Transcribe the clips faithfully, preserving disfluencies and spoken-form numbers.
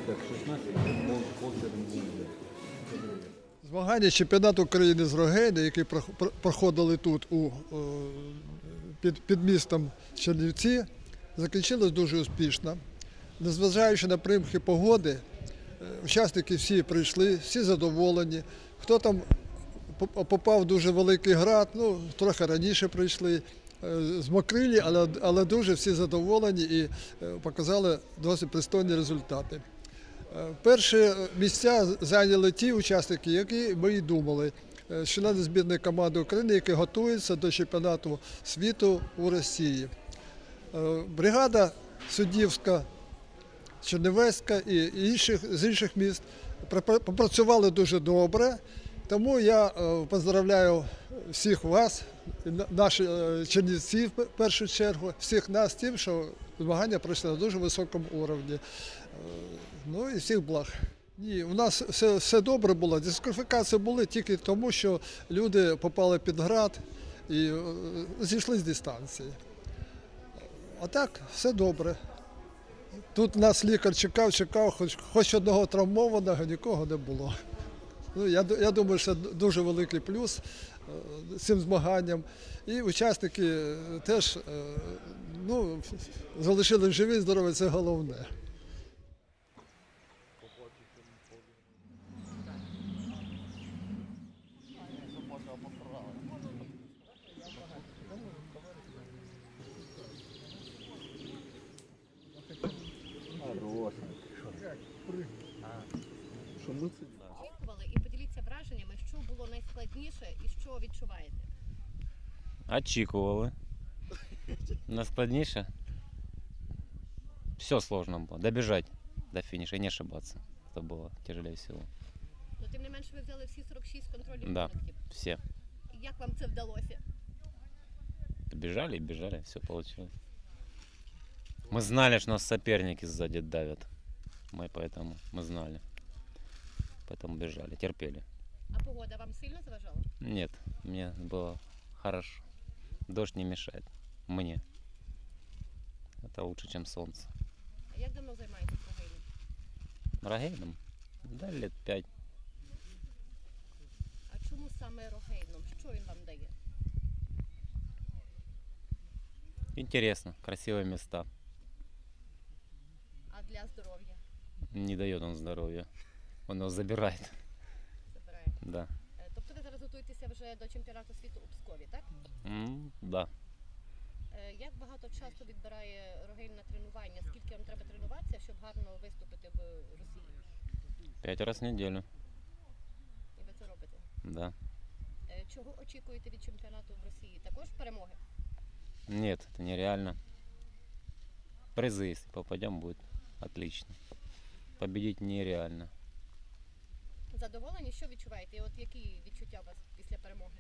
так шістнадцять хлопців буде. Змагання чемпіонату України з рогейни, які проходили тут у, під, під містом Чернівці, закінчилось дуже успішно. Незважаючи на примхи погоди, учасники всі прийшли, всі задоволені. Хто там попав в дуже великий град, ну, трохи раніше прийшли, змокрилі, але, але дуже всі задоволені і показали досить пристойні результати. Перші місця зайняли ті учасники, які ми і думали. Члени збірної команди України, які готуються до чемпіонату світу у Росії. Бригада суддівська, Чернівецька і інших, з інших міст попрацювали дуже добре. Тому я поздравляю всіх вас, наші чернівці в першу чергу, всіх нас з тим, що змагання пройшли на дуже високому рівні. Ну і всіх благ. Ні, у нас все, все добре було. Дискваліфікації були тільки тому, що люди попали під град і зійшли з дистанції. А так, все добре. Тут нас лікар чекав, чекав, хоч, хоч одного травмованого, нікого не було. Ну, я, я думаю, що дуже великий плюс цим змаганням. І учасники теж ну, залишили живі, здорові, це головне. Очікували і поділіться враженнями, що було найскладніше і що відчуваєте? Очікували. Найскладніше? Все сложно було. Добіжати до фінішу і не ошибатися. Це було тяжелее всього. Ну, тим не менше, ви взяли всі сорок шість контрольних Да, пунктів. все. Як вам це вдалося? Бежали и бежали, все получилось. Мы знали, что нас соперники сзади давят. Мы поэтому, мы знали. Поэтому бежали, терпели. А погода вам сильно заважала? Нет, мне было хорошо. Дождь не мешает мне. Это лучше, чем солнце. А як давно займаєтесь рогейном? Рогейном? Да, лет пять. А чому саме рогейном? Що він вам дає? Интересно, красивые места. А для здоров'я? Не дает он здоровья. Он его забирает. Забирає. Да. Е, Тобто ви зараз готуєтеся вже до чемпіонату світу у Пскові, так? М, да. Е, Як багато часу відбирає рогейн на тренування? Скільки вам треба тренуватися, щоб гарно виступити в Росії? Пять раз в неделю. І ви це робите? Да. Е, Чого очікуєте від чемпіонату в Росії? Також перемоги? Нет, это нереально. Призы, если попадем, будет отлично. Победить нереально. Задоволені? Що відчуваєте? І от які відчуття у вас після перемоги?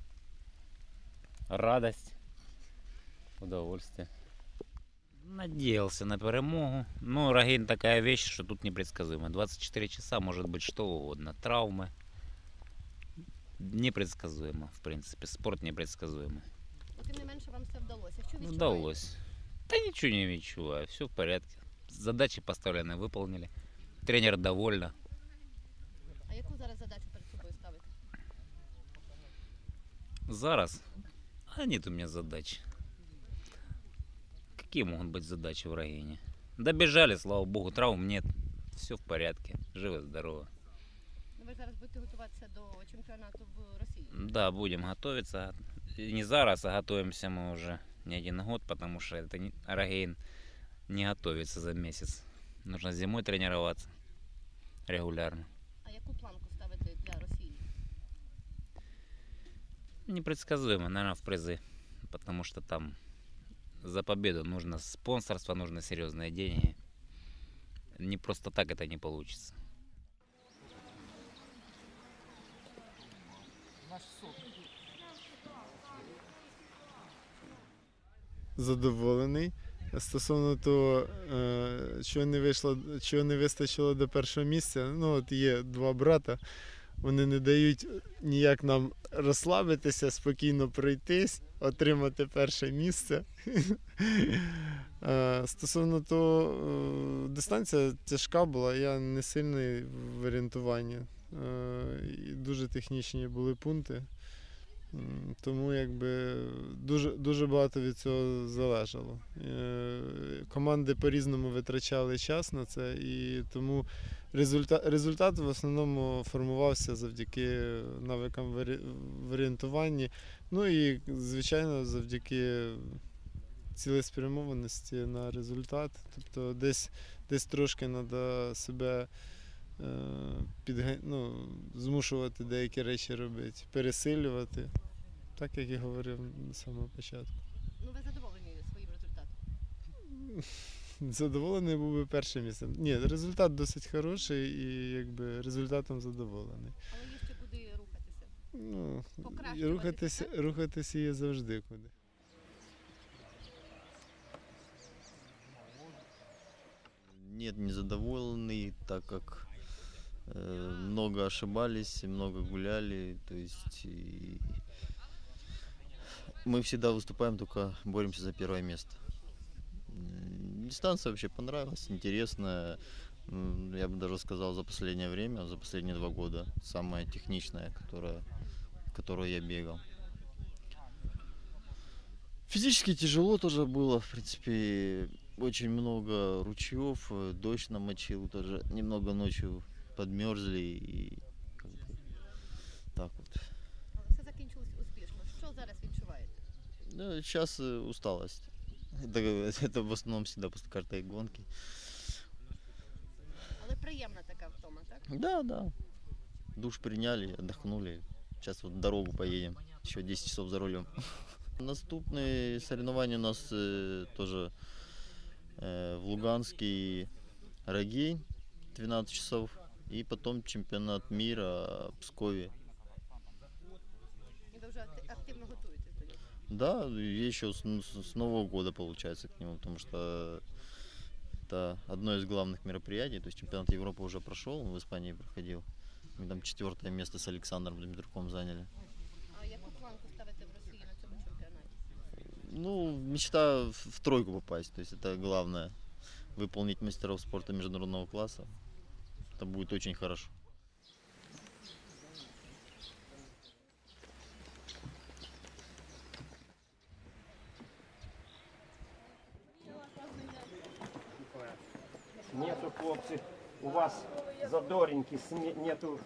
Радость, удовольствие. Надеялся на перемогу. Но рогейн такая вещь, что тут непредсказуемо. двадцать четыре часа может быть что угодно. Травмы. Непредсказуемо, в принципе. Спорт непредсказуемый. Ну, тим не менше, вам все вдалося. Що відчуваєте? Удалось. Да ничего не відчуваю, все в порядке. Задачи поставленные выполнили. Тренер довольна. А яку зараз задачу перед собою ставите? Зараз? А нет у меня задач. Какие могут быть задачи в рогейне? Добежали, слава богу, травм нет. Все в порядке. Живо-здорово. Ну, ви зараз будете готуватися до чемпіонату в Росії. Да, будем готовиться. И не зараз, а готовимся мы уже не один год, потому что это не, рогейн не готовится за месяц. Нужно зимой тренироваться регулярно. А яку планку ставите для Росії? Непредсказуемо, наверное, в призы. Потому что там за победу нужно спонсорство, нужны серьезные деньги. Не просто так это не получится. Задоволений. Стосовно того, чого не вийшло, чого не вистачило до першого місця, ну от є два брата, вони не дають ніяк нам розслабитися, спокійно пройтись, отримати перше місце. Стосовно того, дистанція тяжка була, я не сильний в орієнтуванні. Дуже технічні були пункти. Тому якби дуже, дуже багато від цього залежало. Команди по-різному витрачали час на це, і тому результат, результат в основному формувався завдяки навикам в орієнтуванні. Ну і, звичайно, завдяки цілеспрямованості на результат. Тобто десь, десь трошки треба себе підга... ну, змушувати деякі речі робити, пересилювати, так як я говорив з самого початку. Ну, ви задоволені своїм результатом? Задоволений був би першим місцем. Ні, результат досить хороший і якби результатом задоволений. Але є ще куди рухатися? Ну, Покращуватися, рухатися, так? рухатися є завжди куди. Нет, не задоволенный, так как э, много ошибались, много гуляли, то есть и мы всегда выступаем, только боремся за первое место. М, Дистанция вообще понравилась, интересная, М, я бы даже сказал, за последнее время, за последние два года, самая техничная, которая, которую я бегал. Физически тяжело тоже было, в принципе, очень много ручьев, э, дождь намочил, тоже немного ночью подмерзли и как бы так вот. Але все закінчилось успішно. Що зараз відчуваєте? Ну, сейчас э, усталость. Это, это в основном всегда после каждой гонки. Але приємна така втома, так? Да, да. Душ приняли, отдохнули. Сейчас вот дорогу поедем. Еще десять часов за рулем. Наступные соревнования у нас э, тоже э, в Луганске и Рогей двенадцать часов. И потом чемпионат мира в Пскове. І ви вже акти- активно готуєтесь до нього? Да, и еще с, с- с Нового года получается к нему, потому что это одно из главных мероприятий. То есть чемпионат Европы уже прошел, он в Испании проходил. Мы там четвертое место с Александром Дмитруком заняли. А яку планку ставите в Росії на цьому чемпіонаті? Ну, мечта в, в тройку попасть, то есть это главное. Выполнить мастеров спорта международного класса. Это будет очень хорошо. Нету, хлопцы, у вас задоринки, сне- нету.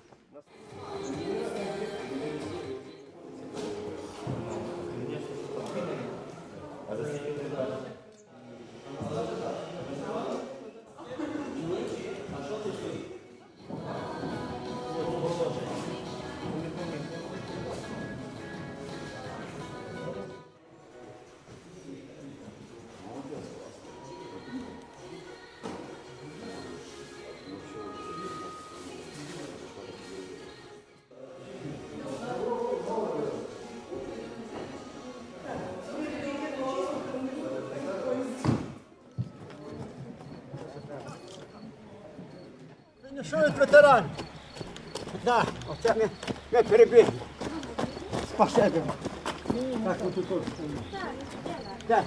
Фінішують ветерани. Так, оце ми, ми перебігли. Спасибо. Так, отут тут. Так.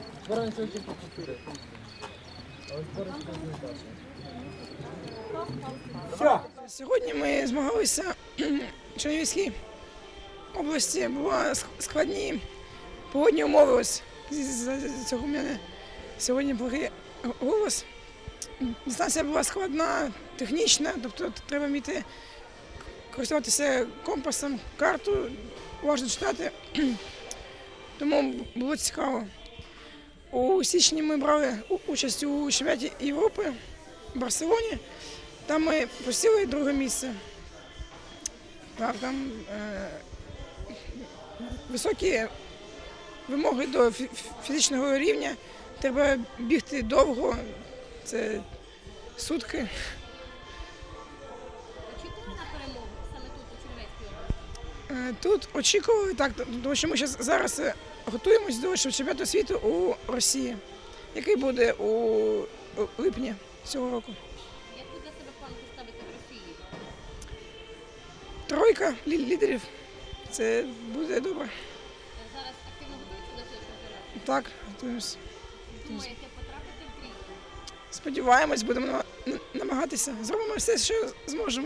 Все. Сьогодні ми змагалися в Чернігівській області. Були ск- складні погодні умови. Ось з цього в мене сьогодні плохий голос. Дистанція була складна, технічна, тобто треба вміти користуватися компасом, карту, уважно читати. Тому було цікаво. У січні ми брали у- участь у чемпіонаті Європи в Барселоні. Там ми посіли друге місце. Так, там е, високі вимоги до фі- фі- фізичного рівня. Треба бігти довго, це сутки. Очікували на перемогу саме тут, у Чернівецькій області? Е, Тут очікували, так, тому що ми щас- зараз е, готуємось до чемпіонату світу у Росії, який буде у у липні цього року. Яку для себе планку ставите в Росії? тройка лі- лідерів. Це буде добре. Зараз активно готуються до цього чемпіонату? Так, готуємося. Думаєте потрапити в трійку? Сподіваємось, будемо нама- н- намагатися. Зробимо все, що зможемо.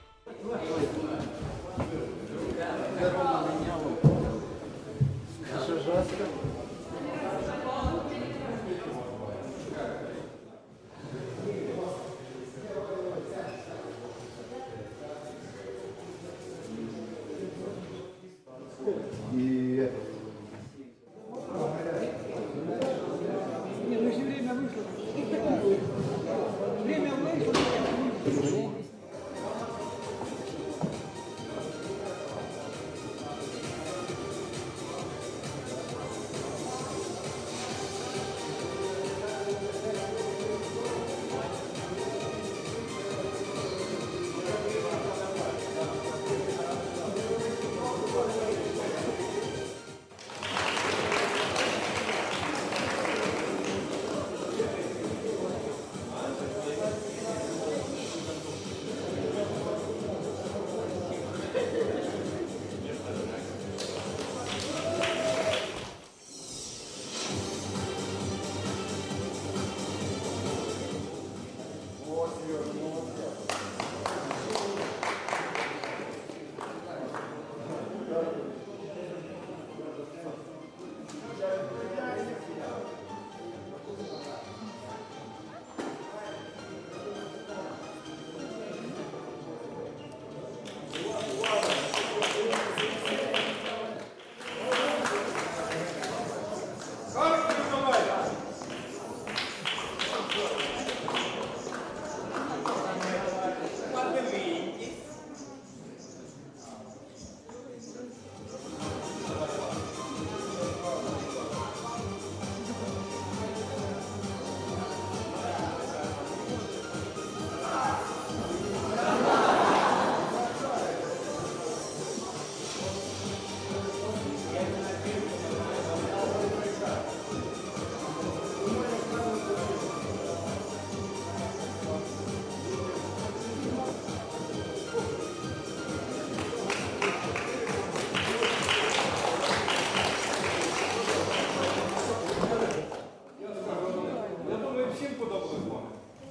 Я думаю, всім подобалось змагання.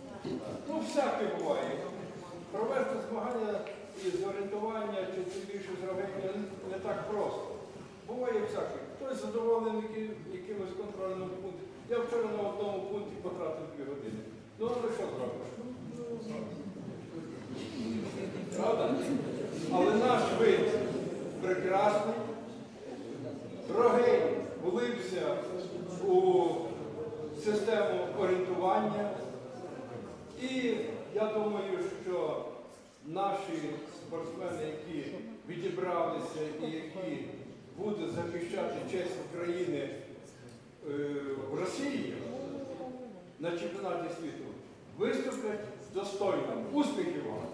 Ну, всяке буває. Провести змагання із орієнтування чи тим більше зробити не так просто. Буває всяке. Хтось задоволений яким- якимось контрольним пунктом. Я вчора на одному пункті потратив дві години. Ну, але що зробиш? Правда? Але наш вид прекрасний. Рогий влився у систему орієнтування. І я думаю, що наші спортсмени, які відібралися і які будуть захищати честь України е, в Росії на чемпіонаті світу, виступлять достойно. Успіхів вам!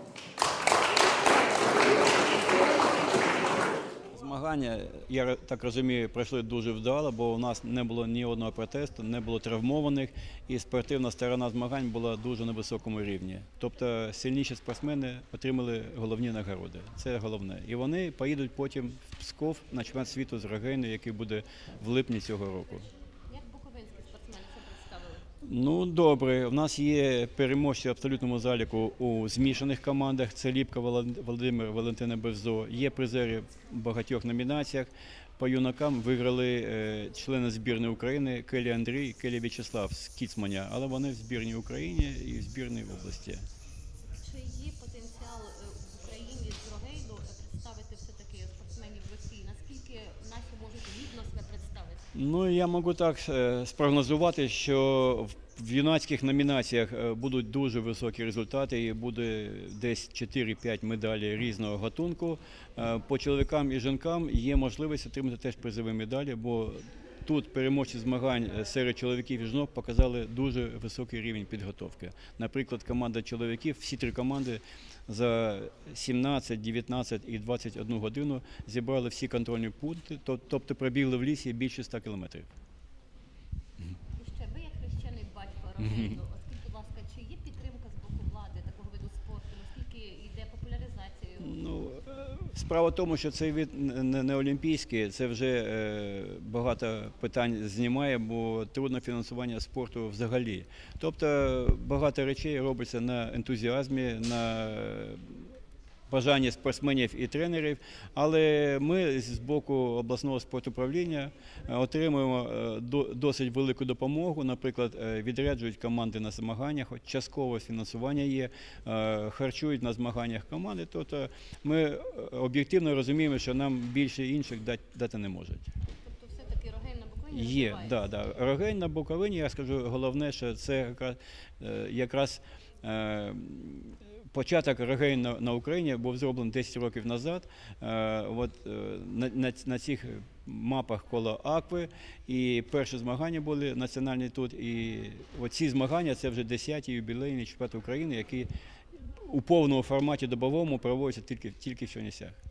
Змагання, я так розумію, пройшли дуже вдало, бо у нас не було ні одного протесту, не було травмованих, і спортивна сторона змагань була дуже на високому рівні. Тобто сильніші спортсмени отримали головні нагороди. Це головне. І вони поїдуть потім в Псков на чемпіонат світу з Рогейну, який буде в липні цього року. Як буковинські спортсмени це представили? Ну, добре. У нас є переможці в абсолютному заліку у змішаних командах. Це Ліпка Володимир, Валентина Бевзо. Є призери в багатьох номінаціях. По юнакам виграли е, члени збірної України Келі Андрій, Келі В'ячеслав з Кіцманя, але вони в збірній Україні і в збірній області. Чи є потенціал е, в Україні з Рогейну представити все-таки спортсменів Росії? Наскільки наші можуть гідно себе представити? Ну, я можу так е, спрогнозувати, що в в юнацьких номінаціях е, будуть дуже високі результати і буде десь чотири-п'ять медалей різного гатунку. Е, По чоловікам і жінкам є можливість отримати теж призові медалі, бо тут переможці змагань серед чоловіків і жінок показали дуже високий рівень підготовки. Наприклад, команда чоловіків, всі три команди за сімнадцять, дев'ятнадцять і двадцять одну годину зібрали всі контрольні пункти, тобто пробігли в лісі більше ста кілометрів. І ще ви, як хрещений батько Рогейну, от скажіть, будь ласка, чи є підтримка з боку влади такого виду спорту? Наскільки йде популяризація? Ну, Справа в тому, що цей вид не, не олімпійський, це вже е, багато питань знімає, бо трудно фінансування спорту взагалі. Тобто багато речей робиться на ентузіазмі, на бажанні спортсменів і тренерів, але ми з боку обласного спортуправління отримуємо досить велику допомогу. Наприклад, відряджують команди на змаганнях, часткове фінансування є, харчують на змаганнях команди. Тобто ми об'єктивно розуміємо, що нам більше інших дати не можуть. Тобто все-таки Рогень на Буковині Є, да, да. Рогень на Буковині, я скажу, головне, що це якраз, якраз е, початок Рогейн на, на Україні був зроблений десять років назад. Е, от, е, на, на, на цих мапах коло Акви, і перші змагання були національні тут. І ці змагання – це вже десяті юбілейні чемпіонати України, які у повному форматі добовому проводяться тільки, тільки в Чернівцях.